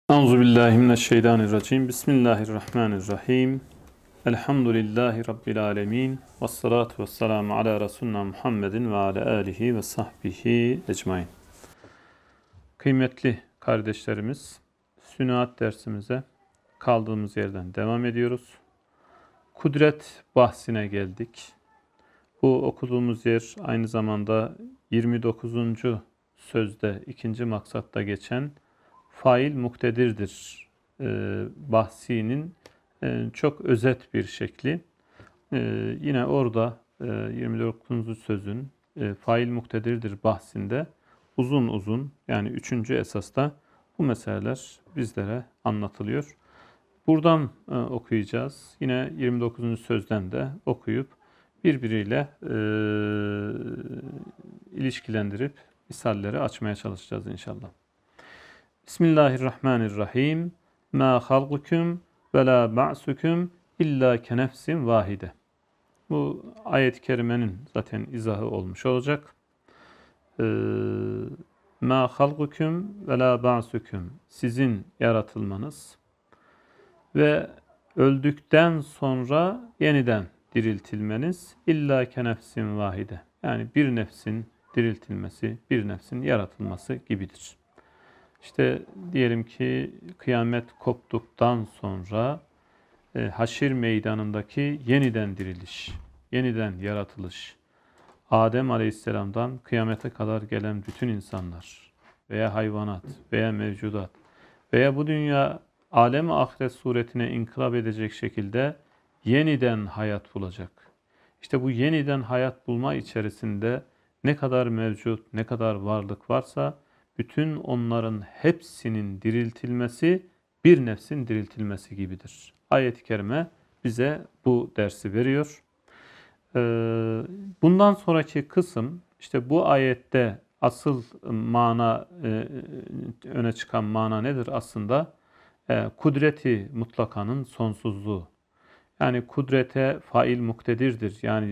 Euzubillahimineşşeytanirracim. Bismillahirrahmanirrahim. Elhamdülillahi Rabbil alemin. Vessalatu vesselamu ala Resulina Muhammedin ve ala alihi ve sahbihi ecmain. Kıymetli kardeşlerimiz, Sünuat dersimize kaldığımız yerden devam ediyoruz. Kudret bahsine geldik. Bu okuduğumuz yer aynı zamanda 29. sözde ikinci maksatta geçen fail muktedirdir bahsinin çok özet bir şekli. Yine orada 29. sözün fail muktedirdir bahsinde uzun uzun, yani 3. esasta bu meseleler bizlere anlatılıyor. Buradan okuyacağız. Yine 29. sözden de okuyup birbiriyle ilişkilendirip misalleri açmaya çalışacağız inşallah. Bismillahirrahmanirrahim. Ma halqukum ve la ba'sukum illa kenefsin vahide. Bu ayet-i kerimenin zaten izahı olmuş olacak. Ma halqukum ve la ba'sukum. Sizin yaratılmanız ve öldükten sonra yeniden diriltilmeniz illa kenefsin vahide. Yani bir nefsin diriltilmesi, bir nefsin yaratılması gibidir. İşte diyelim ki kıyamet koptuktan sonra haşir meydanındaki yeniden diriliş, yeniden yaratılış, Adem Aleyhisselam'dan kıyamete kadar gelen bütün insanlar veya hayvanat veya mevcudat veya bu dünya alem-i ahiret suretine inkılap edecek şekilde yeniden hayat bulacak. İşte bu yeniden hayat bulma içerisinde ne kadar mevcut, ne kadar varlık varsa bütün onların hepsinin diriltilmesi bir nefsin diriltilmesi gibidir. Ayet-i kerime bize bu dersi veriyor. Bundan sonraki kısım, işte bu ayette asıl mana, öne çıkan mana nedir aslında? Kudreti mutlakanın sonsuzluğu. Yani kudrete fail muktedirdir. Yani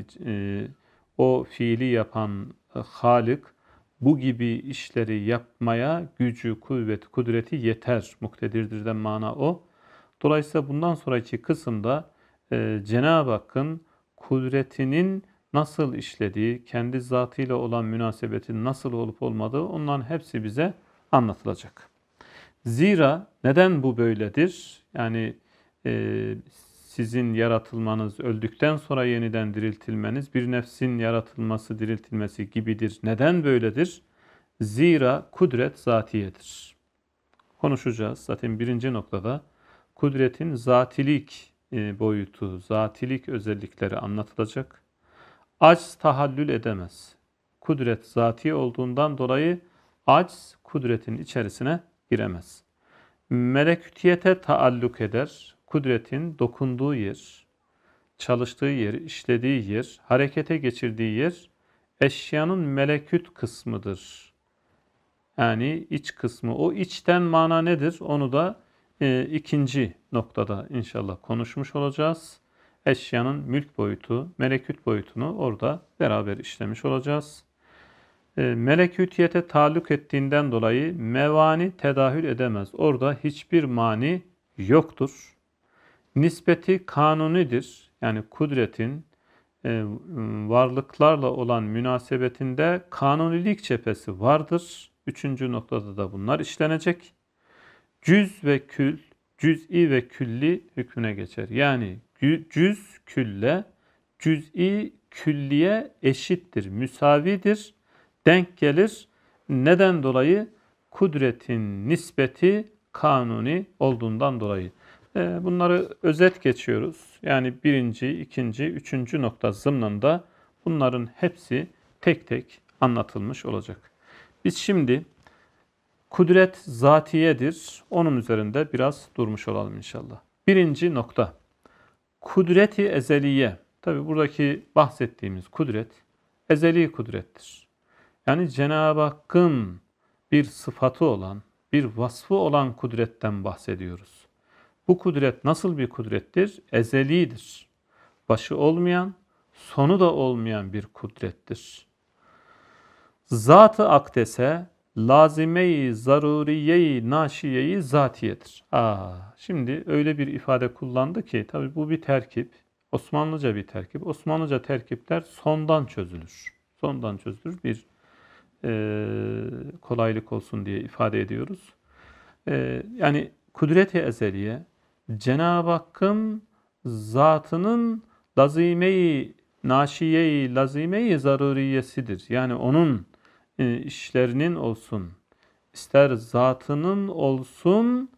o fiili yapan Halik bu gibi işleri yapmaya gücü, kuvveti, kudreti yeter. Muktedirdir'den mana o. Dolayısıyla bundan sonraki kısımda Cenab-ı Hakk'ın kudretinin nasıl işlediği, kendi zatıyla olan münasebetin nasıl olup olmadığı, onların hepsi bize anlatılacak. Zira neden bu böyledir? Yani sizin yaratılmanız, öldükten sonra yeniden diriltilmeniz, bir nefsin yaratılması, diriltilmesi gibidir. Neden böyledir? Zira kudret zatiyedir. Konuşacağız. Zaten birinci noktada kudretin zatilik boyutu, zatilik özellikleri anlatılacak. Acz tahallül edemez. Kudret zati olduğundan dolayı acz kudretin içerisine giremez. Melekutiyete taalluk eder. Kudretin dokunduğu yer, çalıştığı yer, işlediği yer, harekete geçirdiği yer eşyanın melekut kısmıdır. Yani iç kısmı. O içten mana nedir? Onu da ikinci noktada inşallah konuşmuş olacağız. Eşyanın mülk boyutu, melekut boyutunu orada beraber işlemiş olacağız. Melekutiyete taalluk ettiğinden dolayı mevani tedahül edemez. Orada hiçbir mani yoktur. Nispeti kanunidir. Yani kudretin varlıklarla olan münasebetinde kanunilik cephesi vardır. Üçüncü noktada da bunlar işlenecek. Cüz ve kül, cüz'i ve külli hükmüne geçer. Yani cüz külle, cüz'i külliye eşittir, müsavidir, denk gelir. Neden dolayı? Kudretin nispeti kanuni olduğundan dolayı. Bunları özet geçiyoruz. Yani birinci, ikinci, üçüncü nokta zımnında bunların hepsi tek tek anlatılmış olacak. Biz şimdi kudret zatiyedir. Onun üzerinde biraz durmuş olalım inşallah. Birinci nokta. Kudreti ezeliye. Tabi buradaki bahsettiğimiz kudret ezeli kudrettir. Yani Cenab-ı Hakk'ın bir sıfatı olan, bir vasfı olan kudretten bahsediyoruz. Bu kudret nasıl bir kudrettir? Ezelidir. Başı olmayan, sonu da olmayan bir kudrettir. Zat-ı akdese lazime-i zaruriye-i naşiye-i zatiyedir. Şimdi öyle bir ifade kullandı ki tabii bu bir terkip. Osmanlıca bir terkip. Osmanlıca terkipler sondan çözülür. Sondan çözülür. Bir kolaylık olsun diye ifade ediyoruz. Yani kudret-i ezeliye Cenab-ı Hakk'ın zatının lazime-i naşiye-i lazime-i zaruriyesidir. Yani onun işlerinin olsun, ister zatının olsun,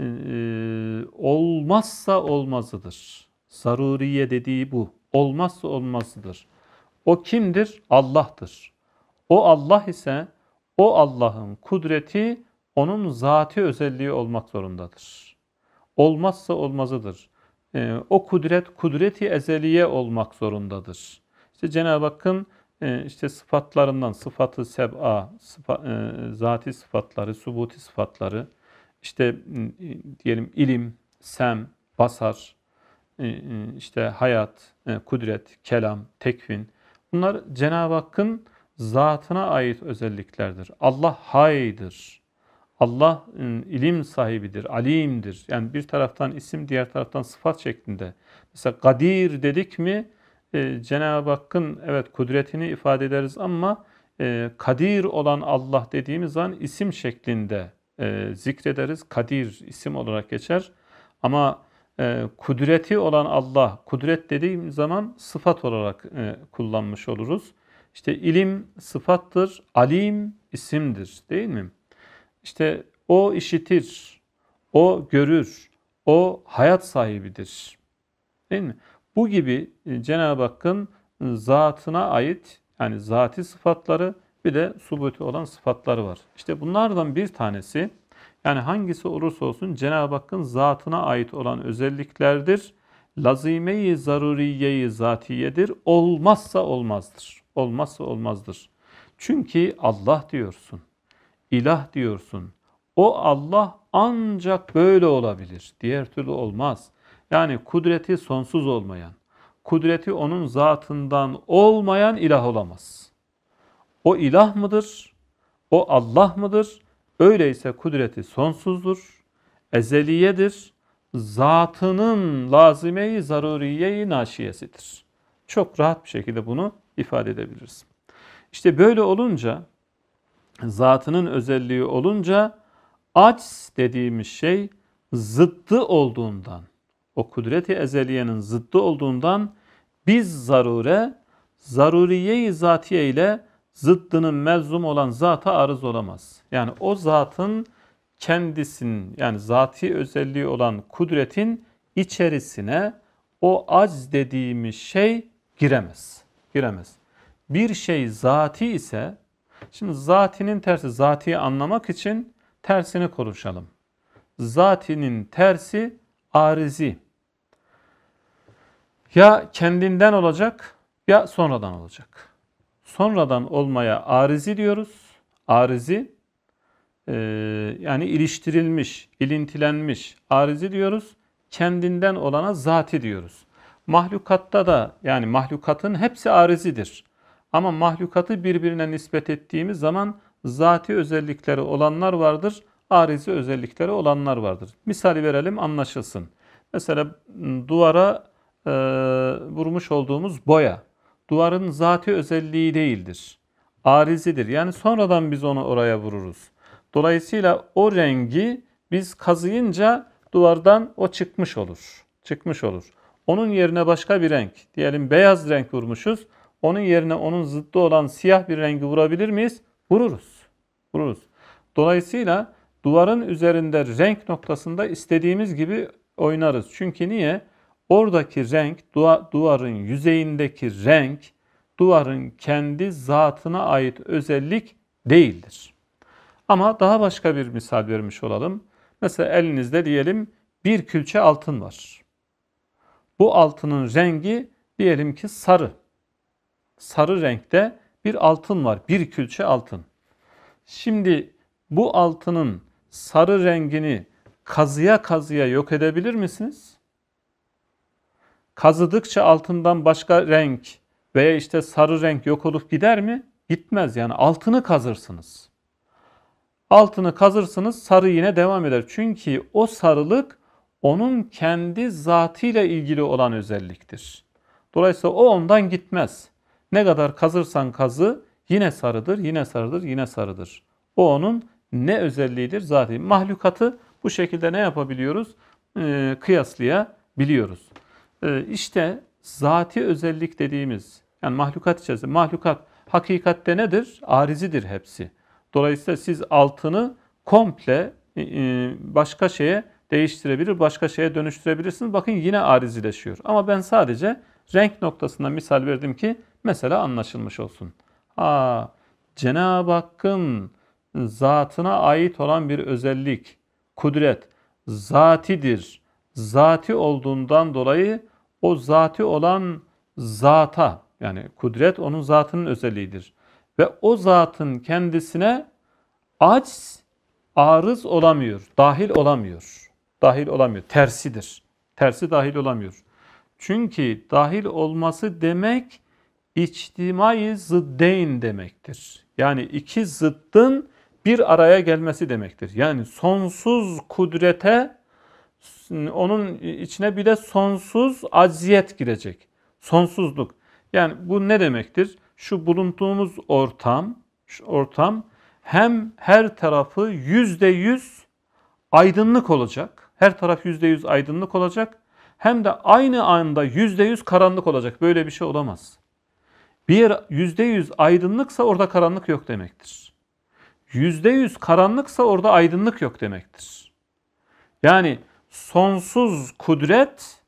olmazsa olmazıdır. Zaruriye dediği bu. Olmazsa olmazıdır. O kimdir? Allah'tır. O Allah ise o Allah'ın kudreti onun zati özelliği olmak zorundadır. Olmazsa olmazıdır. O kudret kudreti ezeliye olmak zorundadır. İşte Cenab-ı Hakk'ın işte sıfatlarından sıfatı seb'a, zati sıfatları, subuti sıfatları, işte diyelim ilim, sem, basar, işte hayat, kudret, kelam, tekvin. Bunlar Cenab-ı Hakk'ın zatına ait özelliklerdir. Allah haydır. Allah ilim sahibidir, alimdir. Yani bir taraftan isim, diğer taraftan sıfat şeklinde. Mesela kadir dedik mi Cenab-ı Hakk'ın evet kudretini ifade ederiz ama kadir olan Allah dediğimiz zaman isim şeklinde zikrederiz. Kadir isim olarak geçer. Ama kudreti olan Allah, kudret dediğim zaman sıfat olarak kullanmış oluruz. İşte ilim sıfattır, alim isimdir değil mi? İşte o işitir, o görür, o hayat sahibidir. Değil mi? Bu gibi Cenab-ı Hakk'ın zatına ait yani zati sıfatları bir de subuti olan sıfatları var. İşte bunlardan bir tanesi yani hangisi olursa olsun Cenab-ı Hakk'ın zatına ait olan özelliklerdir. Lazime-i zaruriye-i zatiyedir. Olmazsa olmazdır. Olmazsa olmazdır. Çünkü Allah diyorsun. İlah diyorsun. O Allah ancak böyle olabilir. Diğer türlü olmaz. Yani kudreti sonsuz olmayan, kudreti onun zatından olmayan ilah olamaz. O ilah mıdır? O Allah mıdır? Öyleyse kudreti sonsuzdur, ezeliyedir, zatının lazime-i zaruriye-i naşiyesidir. Çok rahat bir şekilde bunu ifade edebiliriz. İşte böyle olunca, zatının özelliği olunca aciz dediğimiz şey zıddı olduğundan, o kudret-i ezeliyenin zıddı olduğundan biz zaruriye-i zatiye ile zıddının melzum olan zata arız olamaz. Yani o zatın kendisinin yani zati özelliği olan kudretin içerisine o acz dediğimiz şey giremez. Giremez. Bir şey zati ise şimdi zatinin tersi zatiyi anlamak için tersini konuşalım. Zatinin tersi arizi. Ya kendinden olacak ya sonradan olacak. Sonradan olmaya arizi diyoruz. Arizi yani iliştirilmiş, ilintilenmiş arizi diyoruz. Kendinden olana zati diyoruz. Mahlukatta da yani mahlukatın hepsi arizidir. Ama mahlukatı birbirine nispet ettiğimiz zaman zati özellikleri olanlar vardır, arizi özellikleri olanlar vardır. Misali verelim anlaşılsın. Mesela duvara vurmuş olduğumuz boya. Duvarın zati özelliği değildir. Arizidir. Yani sonradan biz onu oraya vururuz. Dolayısıyla o rengi biz kazıyınca duvardan o çıkmış olur. Çıkmış olur. Onun yerine başka bir renk, diyelim beyaz renk vurmuşuz. Onun yerine onun zıddı olan siyah bir rengi vurabilir miyiz? Vururuz. Vururuz. Dolayısıyla duvarın üzerinde renk noktasında istediğimiz gibi oynarız. Çünkü niye? Oradaki renk, duvarın yüzeyindeki renk, duvarın kendi zatına ait özellik değildir. Ama daha başka bir misal vermiş olalım. Mesela elinizde diyelim bir külçe altın var. Bu altının rengi diyelim ki sarı. Sarı renkte bir altın var. Bir külçe altın. Şimdi bu altının sarı rengini kazıya kazıya yok edebilir misiniz? Kazıdıkça altından başka renk veya işte sarı renk yok olup gider mi? Gitmez yani altını kazırsınız. Altını kazırsınız, sarı yine devam eder. Çünkü o sarılık onun kendi zatıyla ilgili olan özelliktir. Dolayısıyla o ondan gitmez. Ne kadar kazırsan kazı yine sarıdır, yine sarıdır, yine sarıdır. O onun ne özelliğidir? Zaten mahlukatı bu şekilde ne yapabiliyoruz? Kıyaslayabiliyoruz. İşte zati özellik dediğimiz, yani mahlukat içerisinde, mahlukat hakikatte nedir? Arizidir hepsi. Dolayısıyla siz altını komple başka şeye değiştirebilir, başka şeye dönüştürebilirsiniz. Bakın yine arizileşiyor. Ama ben sadece renk noktasında misal verdim ki mesela anlaşılmış olsun. Cenab-ı Hakk'ın zatına ait olan bir özellik, kudret, zatidir. Zati olduğundan dolayı o zati olan zata, yani kudret onun zatının özelliğidir. Ve o zatın kendisine aciz, arız olamıyor, dahil olamıyor. Dahil olamıyor, tersidir. Tersi dahil olamıyor. Çünkü dahil olması demek içtimai zıddeyn demektir. Yani iki zıddın bir araya gelmesi demektir. Yani sonsuz kudrete onun içine bir de sonsuz acziyet girecek. Sonsuzluk. Yani bu ne demektir? Şu bulunduğumuz ortam hem her tarafı %100 aydınlık olacak. Her taraf %100 aydınlık olacak. Hem de aynı anda %100 karanlık olacak. Böyle bir şey olamaz. Bir yer %100 aydınlıksa orada karanlık yok demektir. %100 karanlıksa orada aydınlık yok demektir. Yani sonsuz kudret,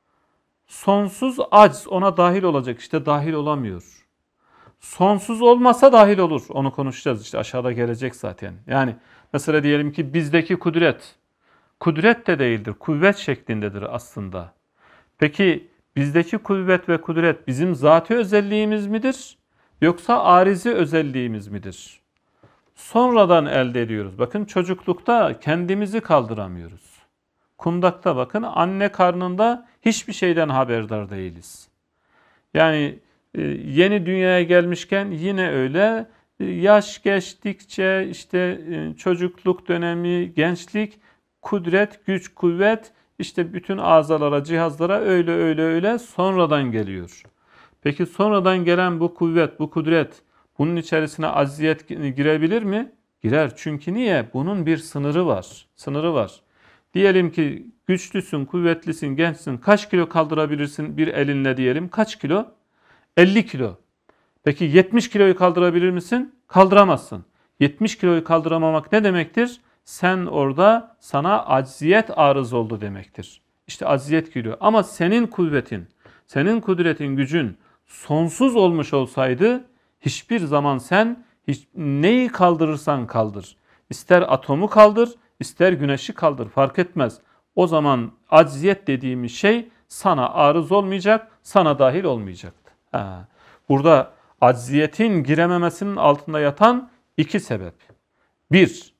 sonsuz acz ona dahil olacak. İşte dahil olamıyor. Sonsuz olmasa dahil olur. Onu konuşacağız. İşte aşağıda gelecek zaten. Yani mesela diyelim ki bizdeki kudret, kudret de değildir. Kuvvet şeklindedir aslında. Peki bizdeki kuvvet ve kudret bizim zati özelliğimiz midir? Yoksa arizi özelliğimiz midir? Sonradan elde ediyoruz. Bakın çocuklukta kendimizi kaldıramıyoruz. Kundakta bakın anne karnında hiçbir şeyden haberdar değiliz. Yani yeni dünyaya gelmişken yine öyle. Yaş geçtikçe işte çocukluk dönemi, gençlik, kudret, güç, kuvvet işte bütün azalara, cihazlara öyle sonradan geliyor. Peki sonradan gelen bu kuvvet, bu kudret bunun içerisine acziyet girebilir mi? Girer. Çünkü niye? Bunun bir sınırı var. Sınırı var. Diyelim ki güçlüsün, kuvvetlisin, gençsin. Kaç kilo kaldırabilirsin bir elinle diyelim? Kaç kilo? 50 kilo. Peki 70 kiloyu kaldırabilir misin? Kaldıramazsın. 70 kiloyu kaldıramamak ne demektir? Sen orada sana acziyet arız oldu demektir. İşte acziyet geliyor. Ama senin kuvvetin, senin kudretin, gücün sonsuz olmuş olsaydı hiçbir zaman sen neyi kaldırırsan kaldır. İster atomu kaldır, ister güneşi kaldır fark etmez. O zaman acziyet dediğimiz şey sana arız olmayacak, sana dahil olmayacaktı. Burada acziyetin girememesinin altında yatan iki sebep. Bir,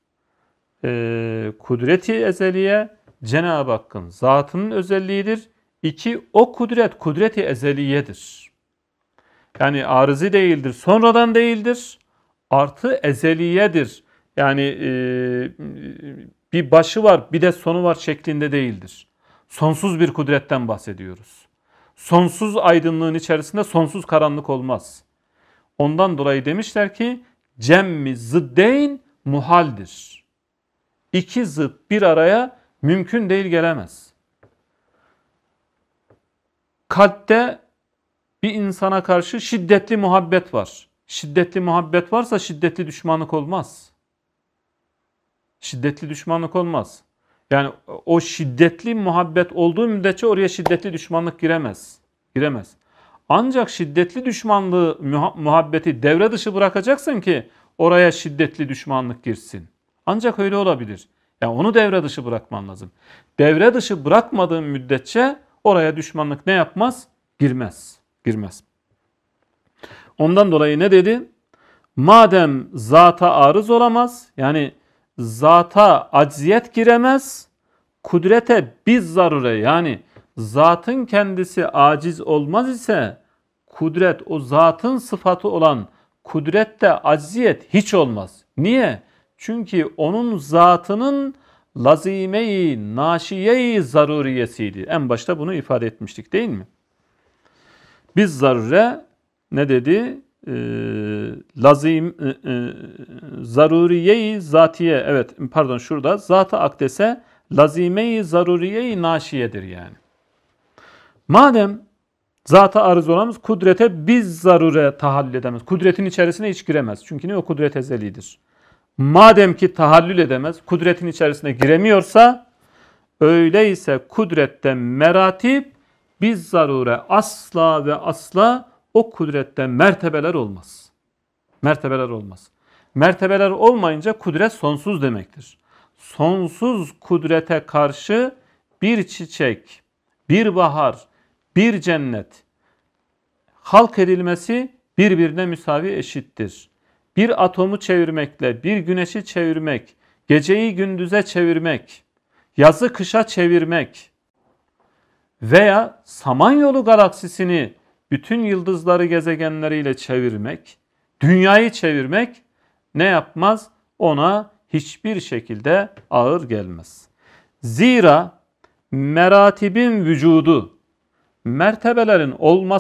kudreti ezeliye Cenab-ı Hakk'ın zatının özelliğidir. İki, o kudret kudreti ezeliyedir. Yani arızi değildir, sonradan değildir. Artı ezeliyedir. Yani bir başı var, bir de sonu var şeklinde değildir. Sonsuz bir kudretten bahsediyoruz. Sonsuz aydınlığın içerisinde sonsuz karanlık olmaz. Ondan dolayı demişler ki cemmi zıddeyn muhaldir. İki zıt bir araya mümkün değil, gelemez. Kalpte bir insana karşı şiddetli muhabbet var. Şiddetli muhabbet varsa şiddetli düşmanlık olmaz. Şiddetli düşmanlık olmaz. Yani o şiddetli muhabbet olduğu müddetçe oraya şiddetli düşmanlık giremez. Giremez. Ancak şiddetli düşmanlığı, muhabbeti devre dışı bırakacaksın ki oraya şiddetli düşmanlık girsin. Ancak öyle olabilir. Yani onu devre dışı bırakman lazım. Devre dışı bırakmadığın müddetçe oraya düşmanlık ne yapmaz? Girmez. Girmez. Ondan dolayı ne dedi? Madem zata arız olamaz, yani zata acziyet giremez, kudrete biz zarure, yani zatın kendisi aciz olmaz ise kudret, o zatın sıfatı olan kudrette acziyet hiç olmaz. Niye? Çünkü onun zatının lazime-i naşiye-i zaruriyesiydi. En başta bunu ifade etmiştik değil mi? Biz zarure ne dedi? Zaruriye-i zatiye. Evet, pardon, şurada zat-ı akdese lazime-i zaruriye-i naşiyedir yani. Madem zat-ı arız olamaz, kudrete biz zarure tahallül edemez. Kudretin içerisine hiç giremez. Çünkü ne, o kudret ezelidir. Madem ki tahallül edemez, kudretin içerisine giremiyorsa, öyleyse kudretten meratip biz zarure asla ve asla o kudretten mertebeler olmaz. Mertebeler olmaz. Mertebeler olmayınca kudret sonsuz demektir. Sonsuz kudrete karşı bir çiçek, bir bahar, bir cennet halk edilmesi birbirine müsavi eşittir. Bir atomu çevirmekle bir güneşi çevirmek, geceyi gündüze çevirmek, yazı kışa çevirmek veya Samanyolu galaksisini bütün yıldızları gezegenleriyle çevirmek, dünyayı çevirmek ne yapmaz? Ona hiçbir şekilde ağır gelmez. Zira meratibin vücudu, mertebelerin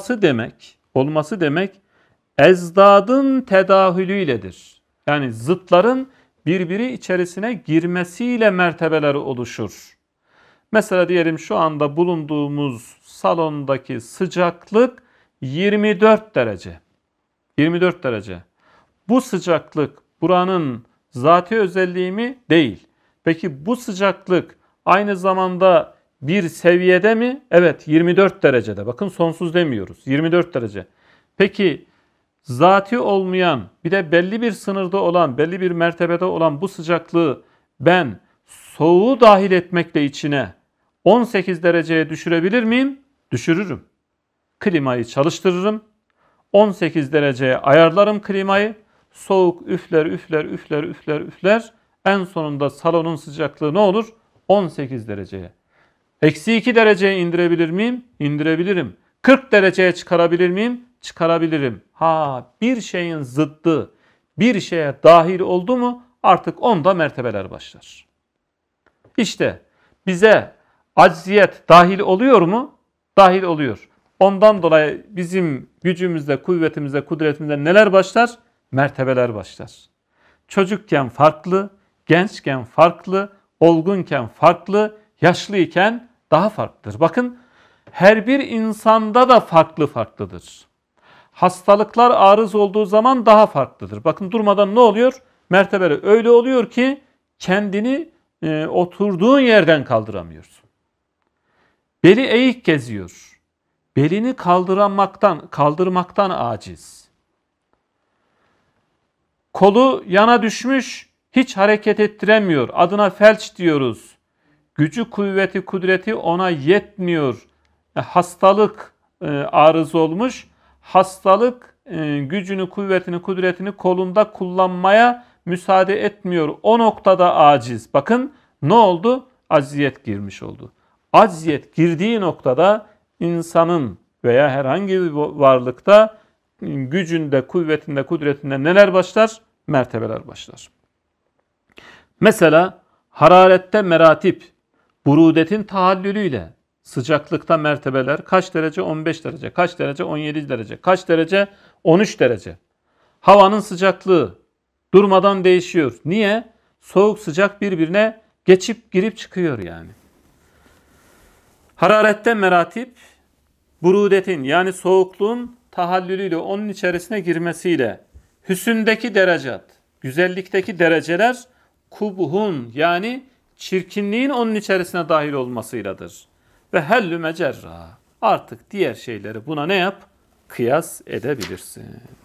olması demek ezdadın tedahülüyledir. Yani zıtların birbiri içerisine girmesiyle mertebeler oluşur. Mesela diyelim şu anda bulunduğumuz salondaki sıcaklık 24 derece. 24 derece. Bu sıcaklık buranın zati özelliği mi? Değil. Peki bu sıcaklık aynı zamanda bir seviyede mi? Evet, 24 derecede. Bakın sonsuz demiyoruz. 24 derece. Peki zati olmayan, bir de belli bir sınırda olan, belli bir mertebede olan bu sıcaklığı ben soğuğu dahil etmekle içine 18 dereceye düşürebilir miyim? Düşürürüm. Klimayı çalıştırırım. 18 dereceye ayarlarım klimayı. Soğuk üfler, üfler, üfler, üfler, üfler. En sonunda salonun sıcaklığı ne olur? 18 dereceye. Eksi 2 dereceye indirebilir miyim? İndirebilirim. 40 dereceye çıkarabilir miyim? Çıkarabilirim. Bir şeyin zıddı bir şeye dahil oldu mu artık onda mertebeler başlar. İşte bize acziyet dahil oluyor mu? Dahil oluyor. Ondan dolayı bizim gücümüzde, kuvvetimizde, kudretimizde neler başlar? Mertebeler başlar. Çocukken farklı, gençken farklı, olgunken farklı, yaşlıyken daha farklıdır. Bakın her bir insanda da farklı farklıdır. Hastalıklar arız olduğu zaman daha farklıdır. Bakın durmadan ne oluyor? Mertebeler öyle oluyor ki kendini oturduğun yerden kaldıramıyorsun. Beli eğik geziyor. Belini kaldırmaktan aciz. Kolu yana düşmüş, hiç hareket ettiremiyor. Adına felç diyoruz. Gücü, kuvveti, kudreti ona yetmiyor. Hastalık arız olmuş. Hastalık gücünü, kuvvetini, kudretini kolunda kullanmaya müsaade etmiyor. O noktada aciz. Bakın ne oldu? Acziyet girmiş oldu. Acziyet girdiği noktada insanın veya herhangi bir varlıkta gücünde, kuvvetinde, kudretinde neler başlar? Mertebeler başlar. Mesela hararette meratip, burudetin tahallülüyle, sıcaklıkta mertebeler kaç derece? 15 derece. Kaç derece? 17 derece. Kaç derece? 13 derece. Havanın sıcaklığı durmadan değişiyor. Niye? Soğuk sıcak birbirine geçip girip çıkıyor yani. Hararette meratip, burudetin yani soğukluğun tahallülüyle, onun içerisine girmesiyle, hüsündeki derecat, güzellikteki dereceler, kubuhun yani çirkinliğin onun içerisine dahil olmasıyladır. Ve hellü mecerra, artık diğer şeyleri buna ne yap? Kıyas edebilirsin.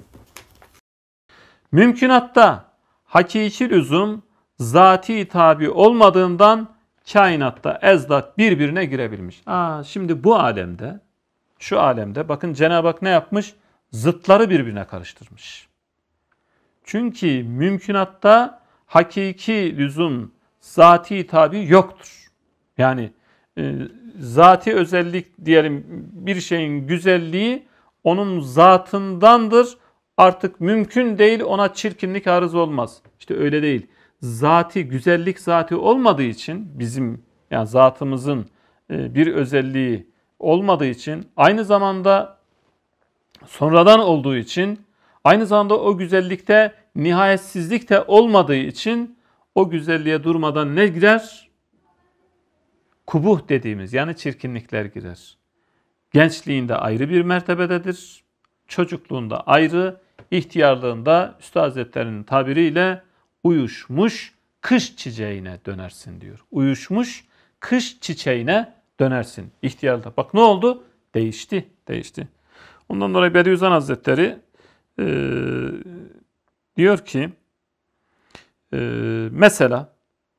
Mümkünatta hakiki lüzum zati tabi olmadığından kainatta ezdat birbirine girebilmiş. Şimdi bu alemde, şu alemde bakın Cenab-ı Hak ne yapmış? Zıtları birbirine karıştırmış. Çünkü mümkünatta hakiki lüzum zati tabi yoktur. Yani zati özellik diyelim, bir şeyin güzelliği onun zatındandır. Artık mümkün değil ona çirkinlik arız olmaz. İşte öyle değil. zati, güzellik zati olmadığı için, bizim yani zatımızın bir özelliği olmadığı için, aynı zamanda sonradan olduğu için, aynı zamanda o güzellikte nihayetsizlik de olmadığı için o güzelliğe durmadan ne girer? Kubuh dediğimiz yani çirkinlikler girer. Gençliğinde ayrı bir mertebededir. Çocukluğunda ayrı, ihtiyarlığında Üstad Hazretleri'nin tabiriyle uyuşmuş kış çiçeğine dönersin diyor. Uyuşmuş kış çiçeğine dönersin. İhtiyarda. Bak ne oldu? Değişti. Değişti. Ondan dolayı Bediüzzaman Hazretleri diyor ki mesela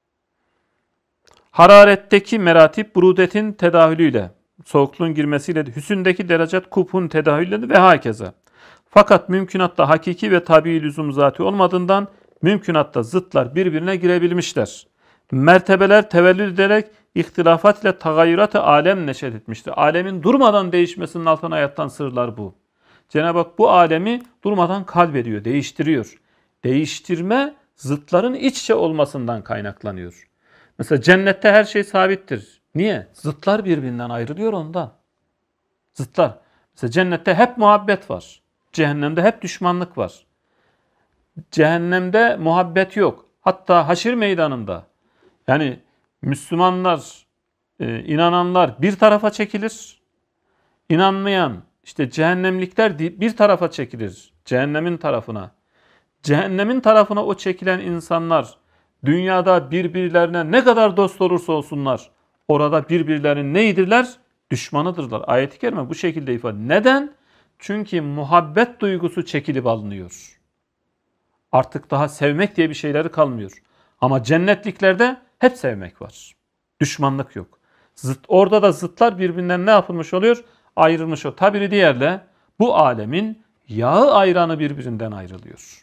hararetteki meratip burudetin tedahülüyle, soğukluğun girmesiyle, hüsündeki derecat kubhun tedahülüyle ve hakeza. Fakat mümkünatta hakiki ve tabii lüzum zati olmadığından mümkünatta zıtlar birbirine girebilmişler. Mertebeler tevellüd ederek ihtilafat ile tagayyurat-ı alem neşet etmiştir. Alemin durmadan değişmesinin altına yatan sırlar bu. Cenab-ı Hak bu alemi durmadan kalbediyor, değiştiriyor. Değiştirme zıtların iç içe olmasından kaynaklanıyor. Mesela cennette her şey sabittir. Niye? Zıtlar birbirinden ayrılıyor ondan. Zıtlar. Mesela cennette hep muhabbet var. Cehennemde hep düşmanlık var. Cehennemde muhabbet yok. Hatta haşir meydanında yani Müslümanlar, inananlar bir tarafa çekilir. İnanmayan işte cehennemlikler bir tarafa çekilir. Cehennemin tarafına. Cehennemin tarafına o çekilen insanlar dünyada birbirlerine ne kadar dost olursa olsunlar orada birbirlerinin neydirler? Düşmanıdırlar. Ayet-i kerime bu şekilde ifade. Neden? Çünkü muhabbet duygusu çekilip alınıyor. Artık daha sevmek diye bir şeyleri kalmıyor. Ama cennetliklerde hep sevmek var. Düşmanlık yok. Orada da zıtlar birbirinden ne yapılmış oluyor? Ayrılmış o. Tabiri diğerle bu alemin yağı ayranı birbirinden ayrılıyor.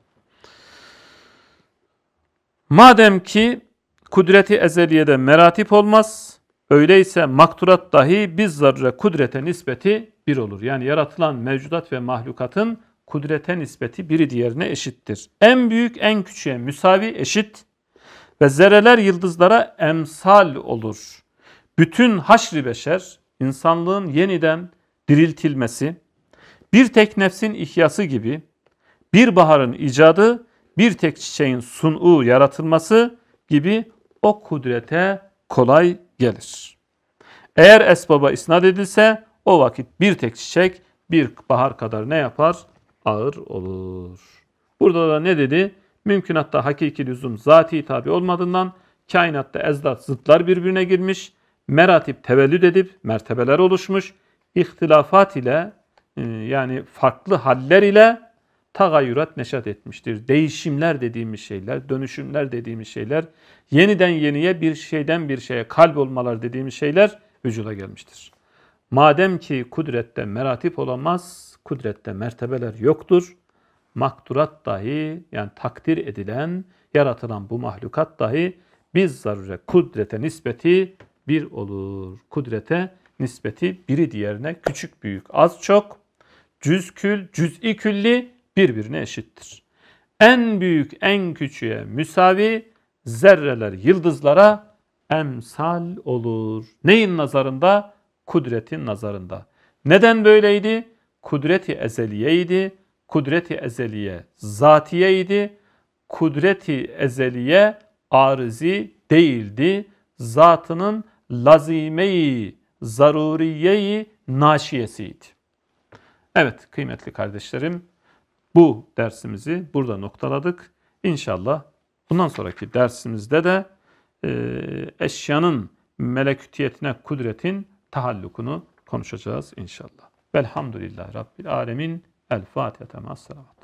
Madem ki kudreti ezeliyede meratip olmaz, öyleyse makturat dahi biz zarre kudrete nispeti bir olur. Yani yaratılan mevcudat ve mahlukatın kudrete nispeti biri diğerine eşittir. En büyük en küçüğe müsavi eşit ve zerreler yıldızlara emsal olur. Bütün haşr-ı beşer, insanlığın yeniden diriltilmesi, bir tek nefsin ihyası gibi, bir baharın icadı, bir tek çiçeğin sun'u yaratılması gibi o kudrete kolay gelir. Eğer esbaba isnat edilse o vakit bir tek çiçek bir bahar kadar ne yapar? Ağır olur. Burada da ne dedi? Mümkünatta hakiki lüzum zati tabi olmadığından kainatta ezdat zıtlar birbirine girmiş, meratip tevellüd edip mertebeler oluşmuş, ihtilafat ile yani farklı haller ile tagayyurat neşat etmiştir. Değişimler dediğimiz şeyler, dönüşümler dediğimiz şeyler, yeniden yeniye bir şeyden bir şeye kalp olmalar dediğimiz şeyler vücuda gelmiştir. Madem ki kudrette meratip olamaz, kudrette mertebeler yoktur. Makturat dahi yani takdir edilen, yaratılan bu mahlukat dahi biz zarure kudrete nispeti bir olur. Kudrete nispeti biri diğerine küçük büyük az çok, cüzkül, cüz'i külli birbirine eşittir. En büyük en küçüğe müsavi zerreler yıldızlara emsal olur. Neyin nazarında? Kudretin nazarında. Neden böyleydi? Kudreti ezeliyeydi. Kudreti ezeliye zatiyeydi. Kudreti ezeliye arızi değildi. Zatının lazimeyi, zaruriyeyi, naşiyesiydi. Evet kıymetli kardeşlerim, bu dersimizi burada noktaladık. İnşallah bundan sonraki dersimizde de eşyanın melekutiyetine, kudretin tahallukunu konuşacağız inşallah. Velhamdülillahi Rabbil Alemin. El Fatiha.